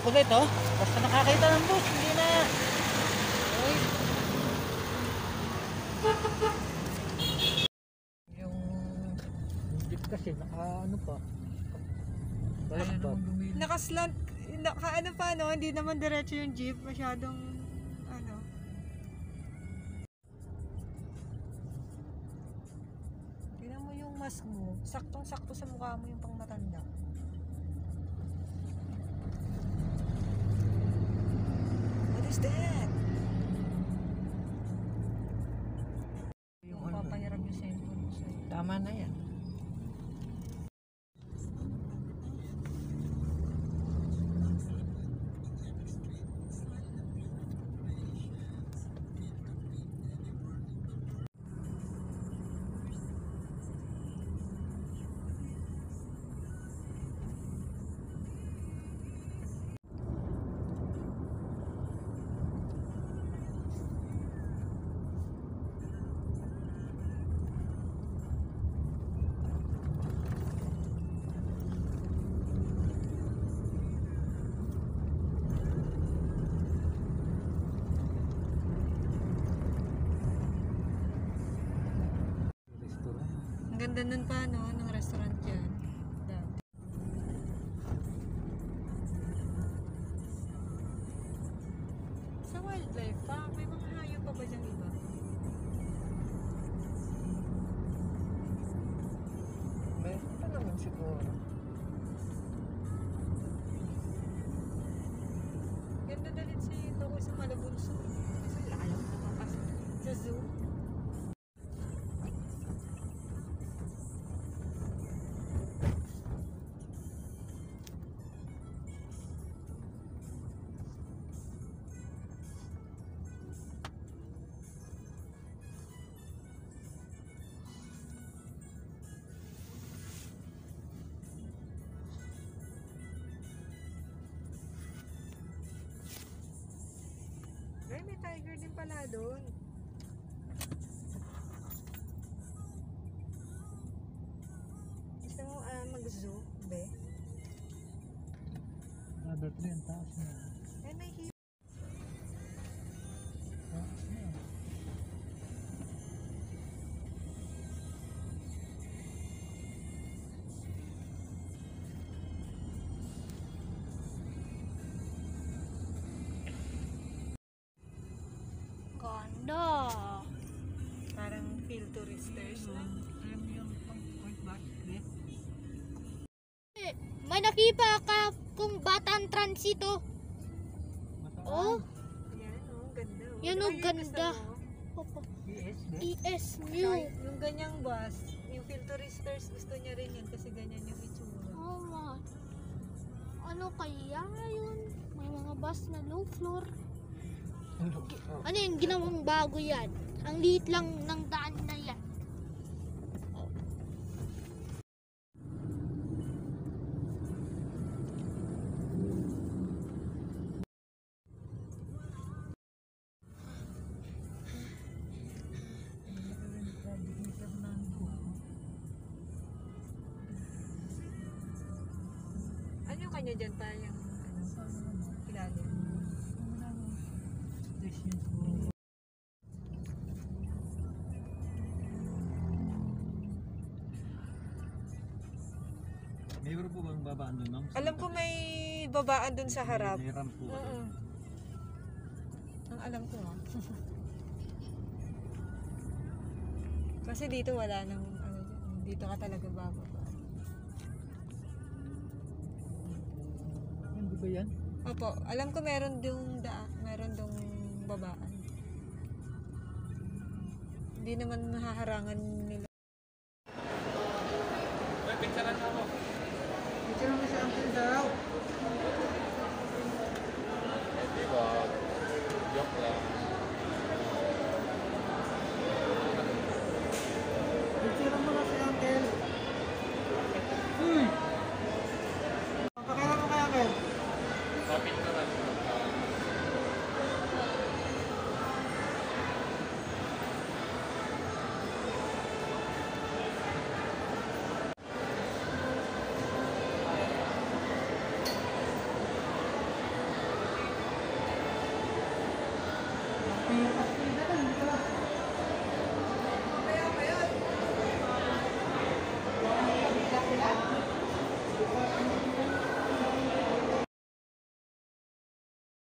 Kulit oh. Basta nakakita ng bus, hindi na. Ay. Yung jeep kasi ano pa. Nakaslant, ano pa no, hindi naman diretso yung jeep, masyadong ano. Tingnan mo yung mask mo, saktong-sakto sa mukha mo yung pang matanda. What is that? Yung papahiram yung cellphone mo sa'yo. Tama na yan. Ganda nun pa no, ng restaurant dyan. Sa wildlife pa, may mga hayop pa ba dyan iba? Meron pa naman siguro. Ganda dalhin si Toko sa Malabunso. Kasi layo nakapasok sa zoo. Ay, may tiger din pala doon. Gusto mo mag-zoo, be? Number 3 ang taas na. Eh, may hiyo. Taas na. Ganda. Parang feel touristers na. Alam mo yung point back, May nakita ka kung batang transito. Oh, Yan, oh, ganda. Oh. Yan, Di ba oh, yun ganda. gusto mo? ES Tsaka new. yung ganyang bus, yung feel touristers, gusto niya rin yan kasi ganyan yung itsura. Oh, ano kaya yun? May mga bus na low floor. Ano yung ginawang bago yan? Ang liit lang ng daan na yan. Ano yung kanya dyan pa yung ilalim? Mayroon po bang babaan doon, ma'am? Alam ko may babaan dun sa harap. May ramp po. Ang alam ko Kasi dito wala nang ano dyan. Dito ka talaga bababa. Hindi ba yan? Opo, alam ko meron dong babaan. Hindi naman mahaharangan nila. Picturean mo. Picture mo sa akin daw.